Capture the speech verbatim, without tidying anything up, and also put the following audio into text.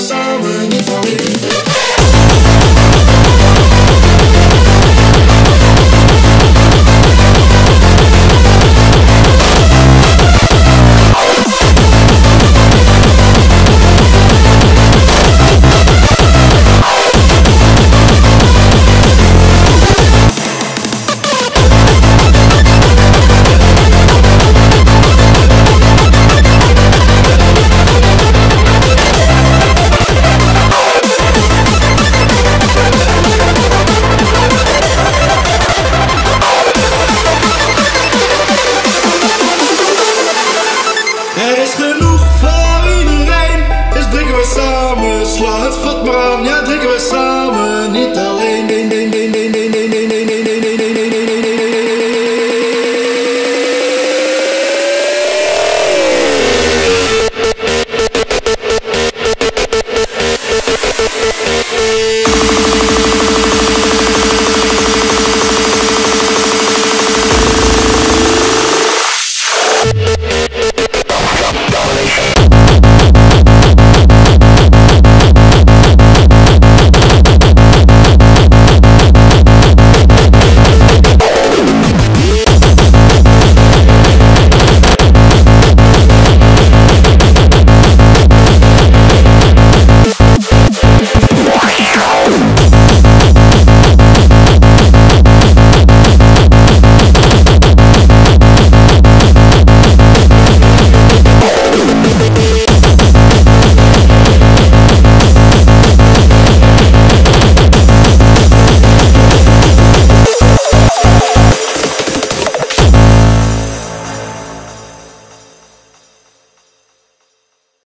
samen, niet alleen. Er is genoeg voor iedereen, dus drinken we samen. Sla het vat maar aan, ja drinken we samen, niet alleen. Ding, ding, ding, ding, ding, ding, ding, ding, ding, ding, ding, ding, ding, ding, ding, ding, ding. Domination.